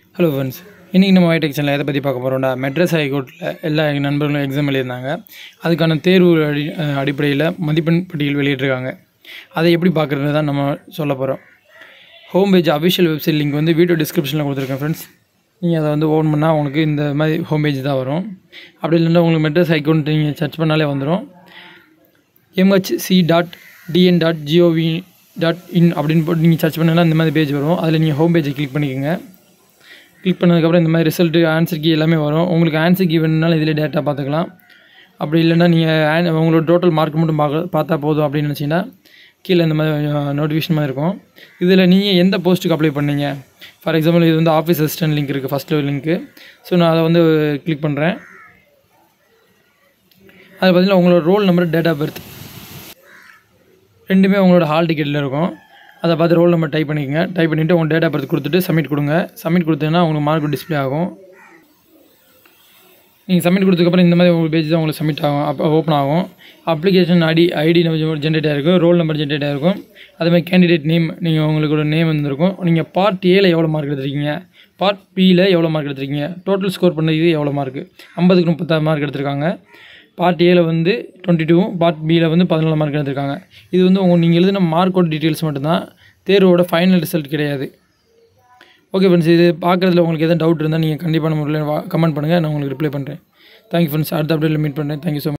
Hello friends, இன்றைக்கி நம்ம VaiGai Tech சேனலில் எதை பற்றி பார்க்க போகிறோம்டா, மெட்ராஸ் ஹைகோர்ட்டில் எல்லா நண்பர்களும் எக்ஸாம் எழுதியிருந்தாங்க. அதுக்கான தேர்வு அடிப்படையில் மதிப்பெண் பட்டியல் வெளியிட்டிருக்காங்க. அதை எப்படி பார்க்குறது தான் நம்ம சொல்ல போகிறோம். Home page official website link வந்து வீடியோ டிஸ்கிரிப்ஷனில் கொடுத்துருக்கேன் ஃப்ரெண்ட்ஸ். நீங்கள் அதை ஓப்பன் பண்ணால் உங்களுக்கு இந்த மாதிரி ஹோம் பேஜ் தான் வரும். அப்படி இல்லைன்னா உங்களுக்கு மெட்ராஸ் ஹைகோர்ட் நீங்கள் சர்ச் பண்ணாலே வந்துடும். mhc.dn.gov.in அப்படின்னு போட்டு நீங்கள் சர்ச் பண்ணால் இந்த மாதிரி பேஜ் வரும். அதில் நீங்கள் ஹோம் பேஜை கிளிக் பண்ணிக்கோங்க. கிளிக் பண்ணதுக்கப்புறம் இந்த மாதிரி ரிசல்ட்டு, ஆன்சர் கீ எல்லாமே வரும். உங்களுக்கு ஆன்சர் கீ வேணுனாலும் இதில் டேட்டா பார்த்துக்கலாம். அப்படி இல்லைன்னா நீங்கள் உங்களோட டோட்டல் மார்க் மட்டும் பார்த்தா போதும் அப்படின்னு நினச்சிங்கன்னா கீழே இந்த மாதிரி நோட்டிஃபிகேஷன் மாதிரி இருக்கும். இதில் நீங்கள் எந்த போஸ்ட்டுக்கு அப்ளை பண்ணீங்க, ஃபார் எக்ஸாம்பிள் இது வந்து ஆஃபீஸ் அசிஸ்டன்ட் லிங்க் இருக்குது, ஃபஸ்ட்டு லிங்க்கு. ஸோ நான் அதை வந்து கிளிக் பண்ணுறேன். அது பார்த்திங்கன்னா உங்களோட roll number, date of birth ரெண்டுமே உங்களோட ஹால் டிக்கெட்டில் இருக்கும். அதை பார்த்து ரோல் நம்பர் டைப் பண்ணிக்கோங்க. டைப் பண்ணிவிட்டு உங்கள் டேட் ஆஃப் பர்த் கொடுத்துட்டு சப்மிட் கொடுங்க. சப்மிட் கொடுத்தீங்கன்னா உங்களுக்கு மார்க் டிஸ்பிளே ஆகும். நீங்கள் சப்மிட் கொடுத்ததுக்கப்புறம் இந்த மாதிரி உங்களுக்கு பேஜ் தான் உங்களுக்கு சப்மிட் ஆகும், அப்போ ஓப்பன் ஆகும். அப்ளிகேஷன் ஐடி நம்ம ஜென்ரேட் ஆகிருக்கும், ரோல் நம்பர் ஜென்ரேட் ஆகிருக்கும். அதேமாதிரி கேண்டிடேட் நேம், நீங்கள் உங்களோட நேம் வந்துருக்கும். நீங்கள் பார்ட் ஏல எவ்வளோ மார்க் எடுத்துருக்கீங்க, பார்ட் பியில் எவ்வளோ மார்க் எடுத்துருக்கீங்க, டோட்டல் ஸ்கோர் பண்ணது எவ்வளோ மார்க்கு, 50க்கு 36 மார்க் எடுத்திருக்காங்க. பார்ட் ஏல வந்து 22, பார்ட் பியில் வந்து 14 மார்க் எடுத்திருக்காங்க. இது வந்து நீங்கள் எழுதின மார்க்கோட டீட்டெயில்ஸ் மட்டும்தான், தேர்வோட ஃபைனல் ரிசல்ட் கிடையாது. ஓகே ஃப்ரெண்ட்ஸ், இது பார்க்குறதுல உங்களுக்கு எதாவது டவுட் இருந்தால் நீங்கள் கண்டிப்பான முறையில் கமெண்ட் பண்ணுங்கள், நான் உங்களுக்கு ரிப்ளை பண்ணுறேன். Thank you friends. அடுத்த அப்டேட்டில் மீட் பண்ணுறேன். Thank you so much.